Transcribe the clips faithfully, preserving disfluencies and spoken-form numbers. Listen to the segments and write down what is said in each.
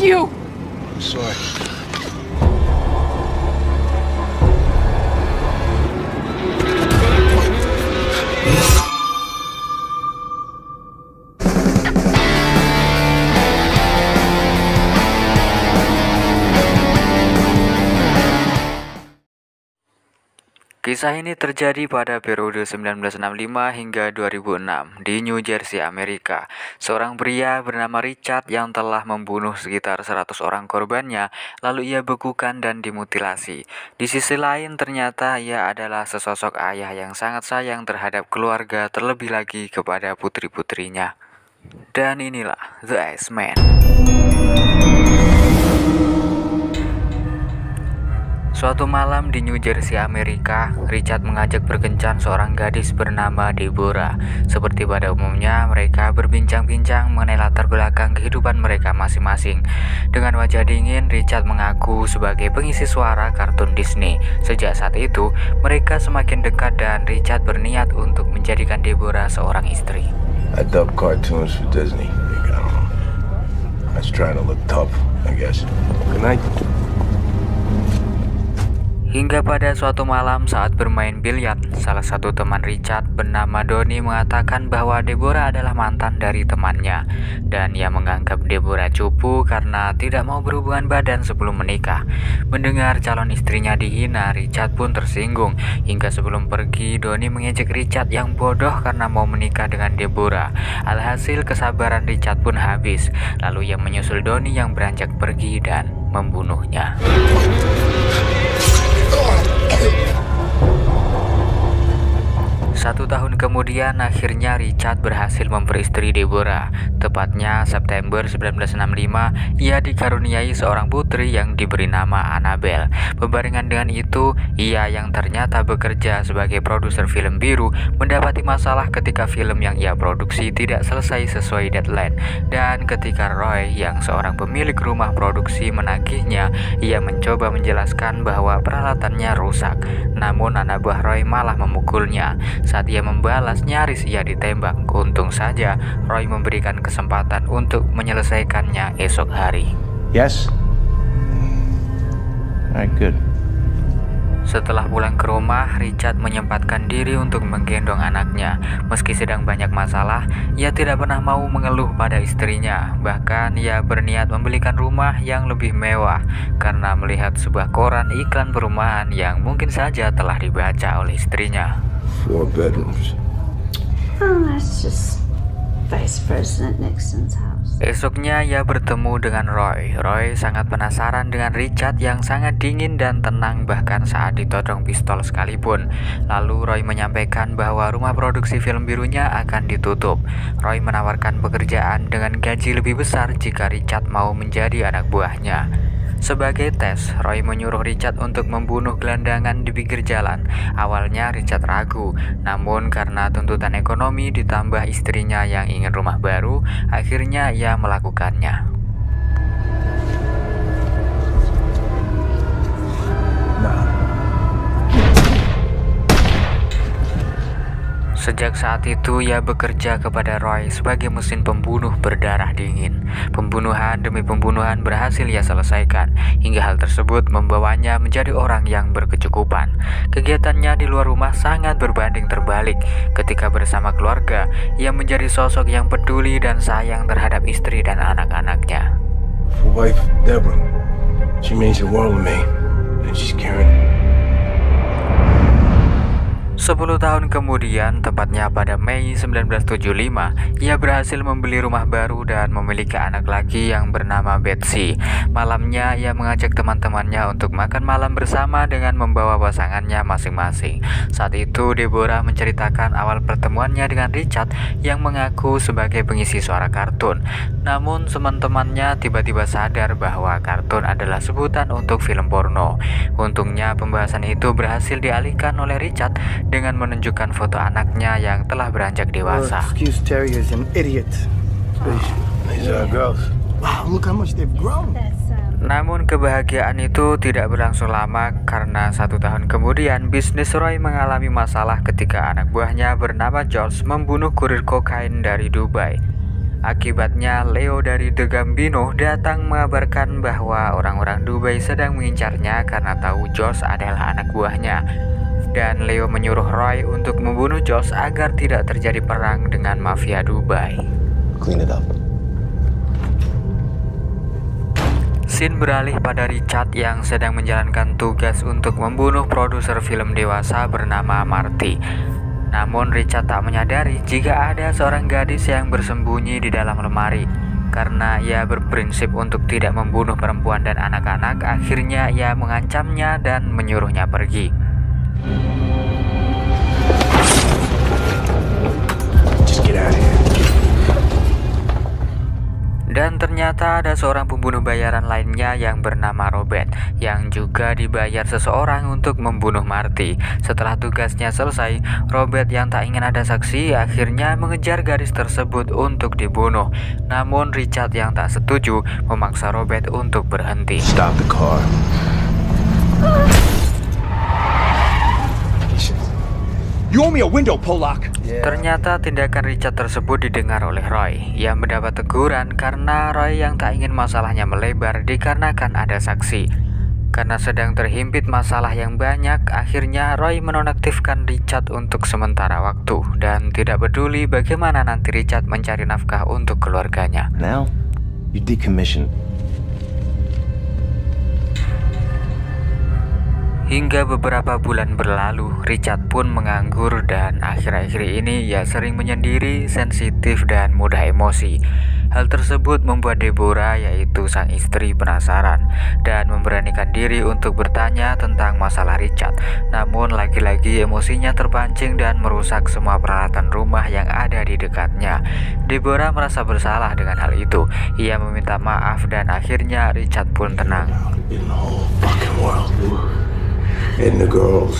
you! I'm sorry. Kisah ini terjadi pada periode sembilan belas enam puluh lima hingga dua ribu enam di New Jersey, Amerika. Seorang pria bernama Richard yang telah membunuh sekitar seratus orang korbannya, lalu ia bekukan dan dimutilasi. Di sisi lain, ternyata ia adalah sesosok ayah yang sangat sayang terhadap keluarga, terlebih lagi kepada putri-putrinya. Dan inilah The Iceman. Suatu malam di New Jersey, Amerika, Richard mengajak berkencan seorang gadis bernama Deborah. Seperti pada umumnya, mereka berbincang-bincang mengenai latar belakang kehidupan mereka masing-masing. Dengan wajah dingin, Richard mengaku sebagai pengisi suara kartun Disney. Sejak saat itu, mereka semakin dekat dan Richard berniat untuk menjadikan Deborah seorang istri. I dub cartoons for Disney. I don't know. I was trying to look tough, I guess. Good night. Hingga pada suatu malam saat bermain biliar, salah satu teman Richard bernama Donnie mengatakan bahwa Deborah adalah mantan dari temannya, dan ia menganggap Deborah cupu karena tidak mau berhubungan badan sebelum menikah. Mendengar calon istrinya dihina, Richard pun tersinggung. Hingga sebelum pergi, Donnie mengejek Richard yang bodoh karena mau menikah dengan Deborah. Alhasil kesabaran Richard pun habis. Lalu ia menyusul Donnie yang beranjak pergi dan membunuhnya. Satu tahun kemudian, akhirnya Richard berhasil memperistri Deborah. Tepatnya September sembilan belas enam puluh lima, ia dikaruniai seorang putri yang diberi nama Annabelle. Berbarengan dengan itu, ia yang ternyata bekerja sebagai produser film biru mendapati masalah ketika film yang ia produksi tidak selesai sesuai deadline. Dan ketika Roy yang seorang pemilik rumah produksi menagihnya, ia mencoba menjelaskan bahwa peralatannya rusak. Namun anak buah Roy malah memukulnya. Saat ia membalas, nyaris ia ditembak. Untung saja Roy memberikan kesempatan untuk menyelesaikannya esok hari. Yes? Alright, good. Setelah pulang ke rumah, Richard menyempatkan diri untuk menggendong anaknya. Meski sedang banyak masalah, ia tidak pernah mau mengeluh pada istrinya. Bahkan ia berniat membelikan rumah yang lebih mewah karena melihat sebuah koran iklan perumahan yang mungkin saja telah dibaca oleh istrinya. Four bedrooms. Oh, that's just Vice President Nixon's house. Esoknya ia bertemu dengan Roy. Roy sangat penasaran dengan Richard yang sangat dingin dan tenang bahkan saat ditodong pistol sekalipun. Lalu Roy menyampaikan bahwa rumah produksi film birunya akan ditutup. Roy menawarkan pekerjaan dengan gaji lebih besar jika Richard mau menjadi anak buahnya. Sebagai tes, Roy menyuruh Richard untuk membunuh gelandangan di pinggir jalan. Awalnya Richard ragu, namun karena tuntutan ekonomi ditambah istrinya yang ingin rumah baru, akhirnya ia melakukannya. Nah. Sejak saat itu ia bekerja kepada Roy sebagai mesin pembunuh berdarah dingin. Pembunuhan demi pembunuhan berhasil ia selesaikan, hingga hal tersebut membawanya menjadi orang yang berkecukupan. Kegiatannya di luar rumah sangat berbanding terbalik. Ketika bersama keluarga, ia menjadi sosok yang peduli dan sayang terhadap istri dan anak-anaknya. For wife Deborah, she means the world to me, and she's caring. Sepuluh tahun kemudian, tepatnya pada Mei sembilan belas tujuh puluh lima, ia berhasil membeli rumah baru dan memiliki anak lagi yang bernama Betsy. Malamnya, ia mengajak teman-temannya untuk makan malam bersama dengan membawa pasangannya masing-masing. Saat itu, Deborah menceritakan awal pertemuannya dengan Richard yang mengaku sebagai pengisi suara kartun. Namun, teman-temannya tiba-tiba sadar bahwa kartun adalah sebutan untuk film porno. Untungnya, pembahasan itu berhasil dialihkan oleh Richard dengan menunjukkan foto anaknya yang telah beranjak dewasa. Well, excuse Terry is an idiot. These are girls. Wow, look how much they've grown. Namun kebahagiaan itu tidak berlangsung lama karena satu tahun kemudian bisnis Roy mengalami masalah ketika anak buahnya bernama George membunuh kurir kokain dari Dubai. Akibatnya, Leo dari The Gambino datang mengabarkan bahwa orang-orang Dubai sedang mengincarnya karena tahu Josh adalah anak buahnya. Dan Leo menyuruh Roy untuk membunuh Josh agar tidak terjadi perang dengan mafia Dubai. Clean it up. Scene beralih pada Richard yang sedang menjalankan tugas untuk membunuh produser film dewasa bernama Marty. Namun Richard tak menyadari jika ada seorang gadis yang bersembunyi di dalam lemari. Karena ia berprinsip untuk tidak membunuh perempuan dan anak-anak, akhirnya ia mengancamnya dan menyuruhnya pergi. Just get out of here. Dan ternyata ada seorang pembunuh bayaran lainnya yang bernama Robert, yang juga dibayar seseorang untuk membunuh Marty. Setelah tugasnya selesai, Robert yang tak ingin ada saksi akhirnya mengejar gadis tersebut untuk dibunuh. Namun Richard yang tak setuju memaksa Robert untuk berhenti. Stop the car. You owe me a window, Polak. Ternyata tindakan Richard tersebut didengar oleh Roy. Ia mendapat teguran karena Roy yang tak ingin masalahnya melebar dikarenakan ada saksi. Karena sedang terhimpit masalah yang banyak, akhirnya Roy menonaktifkan Richard untuk sementara waktu dan tidak peduli bagaimana nanti Richard mencari nafkah untuk keluarganya. Now, you decommission. Hingga beberapa bulan berlalu, Richard pun menganggur dan akhir-akhir ini ia sering menyendiri, sensitif, dan mudah emosi. Hal tersebut membuat Deborah, yaitu sang istri, penasaran dan memberanikan diri untuk bertanya tentang masalah Richard. Namun lagi-lagi emosinya terpancing dan merusak semua peralatan rumah yang ada di dekatnya. Deborah merasa bersalah dengan hal itu. Ia meminta maaf dan akhirnya Richard pun tenang. In the whole fucking world. And the girls.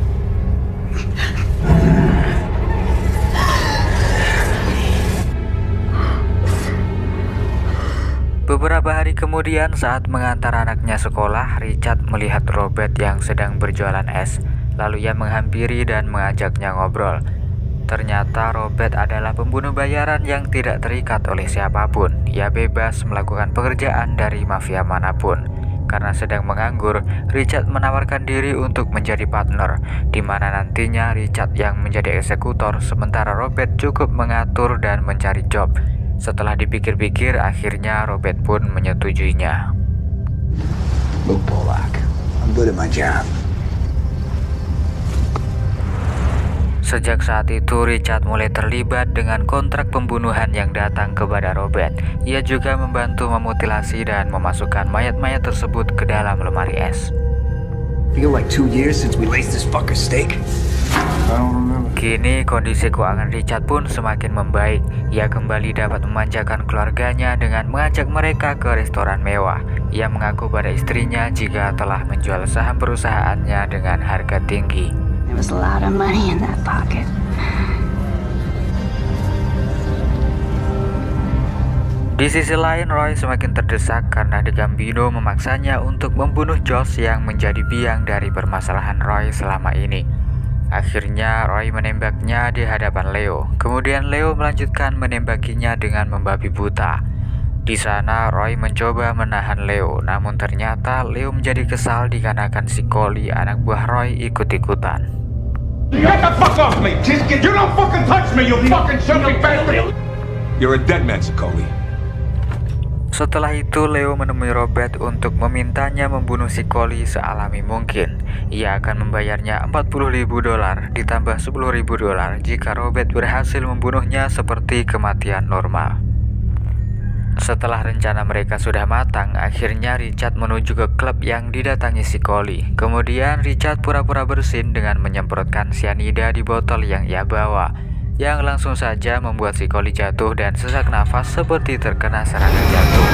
Beberapa hari kemudian saat mengantar anaknya sekolah, Richard melihat Robert yang sedang berjualan es. Lalu ia menghampiri dan mengajaknya ngobrol. Ternyata Robert adalah pembunuh bayaran yang tidak terikat oleh siapapun. Ia bebas melakukan pekerjaan dari mafia manapun. Karena sedang menganggur, Richard menawarkan diri untuk menjadi partner, di mana nantinya Richard yang menjadi eksekutor, sementara Robert cukup mengatur dan mencari job. Setelah dipikir-pikir, akhirnya Robert pun menyetujuinya. Look, Polak, I'm good at my job. Sejak saat itu, Richard mulai terlibat dengan kontrak pembunuhan yang datang kepada Robert. Ia juga membantu memutilasi dan memasukkan mayat-mayat tersebut ke dalam lemari es. Feel like two years since we laced this fucker's steak? I don't remember. Kini kondisi keuangan Richard pun semakin membaik. Ia kembali dapat memanjakan keluarganya dengan mengajak mereka ke restoran mewah. Ia mengaku pada istrinya jika telah menjual saham perusahaannya dengan harga tinggi. There was a lot of money in that pocket. Di sisi lain, Roy semakin terdesak karena The Gambino memaksanya untuk membunuh Josh yang menjadi biang dari permasalahan Roy selama ini. Akhirnya Roy menembaknya di hadapan Leo. Kemudian Leo melanjutkan menembakinya dengan membabi buta. Di sana Roy mencoba menahan Leo, namun ternyata Leo menjadi kesal dikarenakan si Collie, anak buah Roy, ikut-ikutan. Get the fuck off me! You don't fucking touch me, you fucking shouldn't bastard! You're a dead man, Sicoli. Setelah itu Leo menemui Robert untuk memintanya membunuh si Collie sealami mungkin. Ia akan membayarnya empat puluh ribu dolar ditambah sepuluh ribu dolar jika Robert berhasil membunuhnya seperti kematian normal. Setelah rencana mereka sudah matang, akhirnya Richard menuju ke klub yang didatangi si Collie. Kemudian Richard pura-pura bersin dengan menyemprotkan cyanida di botol yang ia bawa, yang langsung saja membuat si Collie jatuh dan sesak nafas seperti terkena serangan jantung.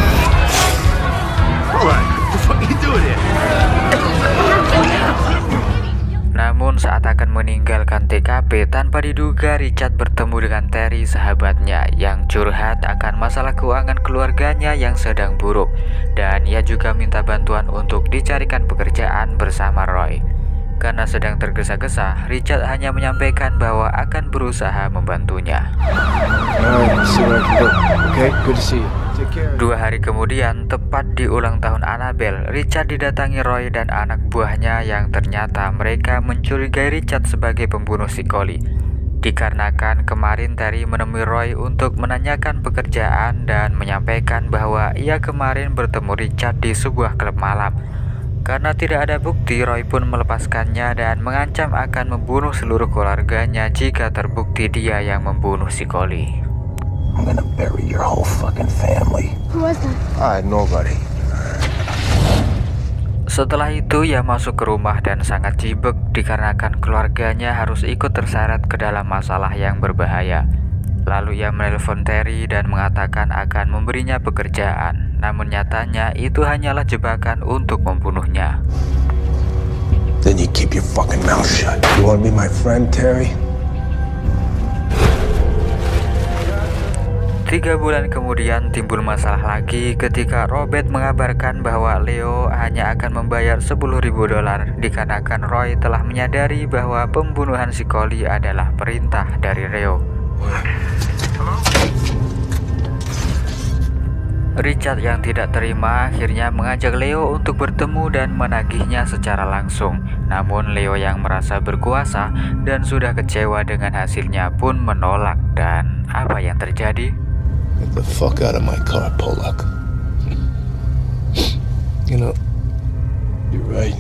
Namun saat akan meninggalkan T K P, tanpa diduga Richard bertemu dengan Terry, sahabatnya, yang curhat akan masalah keuangan keluarganya yang sedang buruk. Dan ia juga minta bantuan untuk dicarikan pekerjaan bersama Roy. Karena sedang tergesa-gesa, Richard hanya menyampaikan bahwa akan berusaha membantunya. Dua hari kemudian, tepat di ulang tahun Annabelle, Richard didatangi Roy dan anak buahnya yang ternyata mereka mencurigai Richard sebagai pembunuh si Collie. Dikarenakan kemarin Terry menemui Roy untuk menanyakan pekerjaan dan menyampaikan bahwa ia kemarin bertemu Richard di sebuah klub malam. Karena tidak ada bukti, Roy pun melepaskannya dan mengancam akan membunuh seluruh keluarganya jika terbukti dia yang membunuh si Collie. I'm gonna bury your whole fucking family. Who was that? I nobody. Setelah itu ia masuk ke rumah dan sangat jibek dikarenakan keluarganya harus ikut terseret ke dalam masalah yang berbahaya. Lalu ia menelpon Terry dan mengatakan akan memberinya pekerjaan, namun nyatanya itu hanyalah jebakan untuk membunuhnya. Then you keep your fucking mouth shut. You wanna be my friend, Terry? Tiga bulan kemudian timbul masalah lagi ketika Robert mengabarkan bahwa Leo hanya akan membayar sepuluh ribu dolar dikarenakan Roy telah menyadari bahwa pembunuhan si Collie adalah perintah dari Leo. Richard yang tidak terima akhirnya mengajak Leo untuk bertemu dan menagihnya secara langsung. Namun Leo yang merasa berkuasa dan sudah kecewa dengan hasilnya pun menolak. Dan apa yang terjadi? Get the fuck out of my car, Polak. You know, you're right.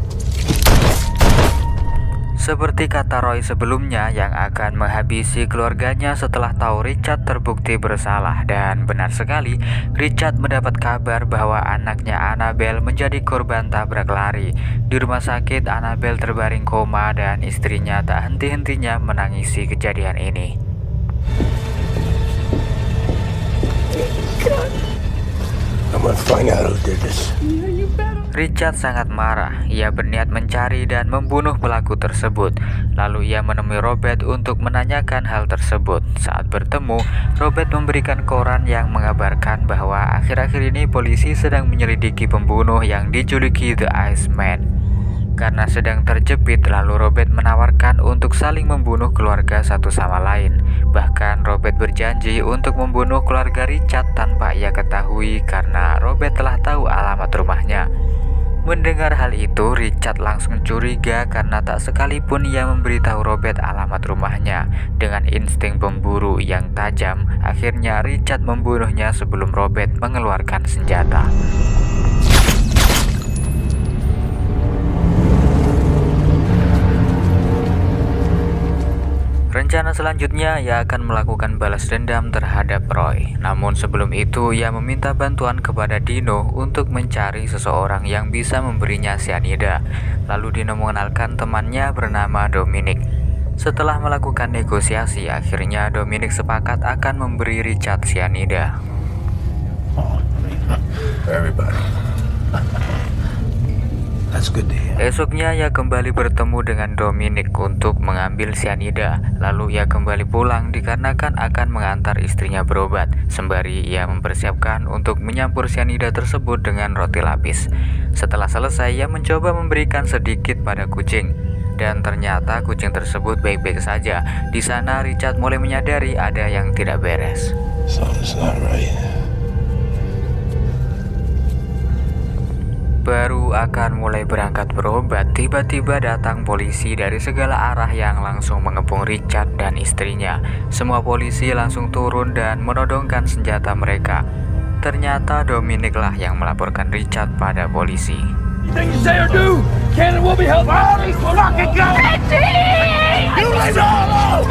Seperti kata Roy sebelumnya yang akan menghabisi keluarganya setelah tahu Richard terbukti bersalah. Dan benar sekali, Richard mendapat kabar bahwa anaknya Annabelle menjadi korban tabrak lari. Di rumah sakit, Annabelle terbaring koma dan istrinya tak henti-hentinya menangisi kejadian ini. I'm gonna find out who did this. Richard sangat marah. Ia berniat mencari dan membunuh pelaku tersebut. Lalu ia menemui Robert untuk menanyakan hal tersebut. Saat bertemu, Robert memberikan koran yang mengabarkan bahwa akhir-akhir ini polisi sedang menyelidiki pembunuh yang dijuluki The Iceman. Karena sedang terjepit, lalu Robert menawarkan untuk saling membunuh keluarga satu sama lain. Bahkan Robert berjanji untuk membunuh keluarga Richard tanpa ia ketahui karena Robert telah tahu alamat rumahnya. Mendengar hal itu, Richard langsung curiga karena tak sekalipun ia memberitahu Robert alamat rumahnya. Dengan insting pemburu yang tajam, akhirnya Richard membunuhnya sebelum Robert mengeluarkan senjata. Rencana selanjutnya ia akan melakukan balas dendam terhadap Roy. Namun sebelum itu ia meminta bantuan kepada Dino untuk mencari seseorang yang bisa memberinya cyanida. Lalu Dino mengenalkan temannya bernama Dominic. Setelah melakukan negosiasi, akhirnya Dominic sepakat akan memberi Richard cyanida. Everybody. That's good to hear. Esoknya ia kembali bertemu dengan Dominic untuk mengambil cyanida. Lalu ia kembali pulang dikarenakan akan mengantar istrinya berobat. Sembari ia mempersiapkan untuk menyampur cyanida tersebut dengan roti lapis. Setelah selesai, ia mencoba memberikan sedikit pada kucing. Dan ternyata kucing tersebut baik-baik saja. Di sana Richard mulai menyadari ada yang tidak beres. Something's not right. Baru akan mulai berangkat berobat, tiba-tiba datang polisi dari segala arah yang langsung mengepung Richard dan istrinya. Semua polisi langsung turun dan menodongkan senjata mereka. Ternyata Dominic lah yang melaporkan Richard pada polisi. Anything you say or do, Cannon will be held. All these fucking guys! You leave me alone!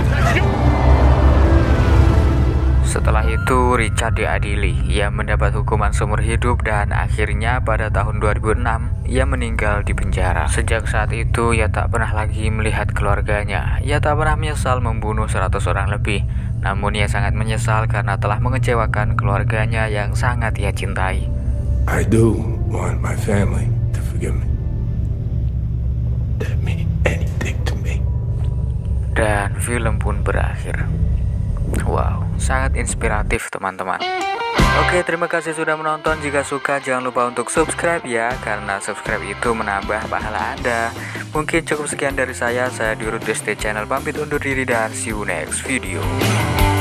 Setelah itu Richard diadili. Ia mendapat hukuman seumur hidup dan akhirnya pada tahun dua ribu enam ia meninggal di penjara. Sejak saat itu ia tak pernah lagi melihat keluarganya. Ia tak pernah menyesal membunuh seratus orang lebih. Namun ia sangat menyesal karena telah mengecewakan keluarganya yang sangat ia cintai. I do want my family to forgive me. That mean anything to me. Dan film pun berakhir. Wow, sangat inspiratif teman-teman. Oke, terima kasih sudah menonton. Jika suka jangan lupa untuk subscribe ya, karena subscribe itu menambah pahala Anda. Mungkin cukup sekian dari saya. Saya Dirut D S T Channel pamit undur diri dan see you next video.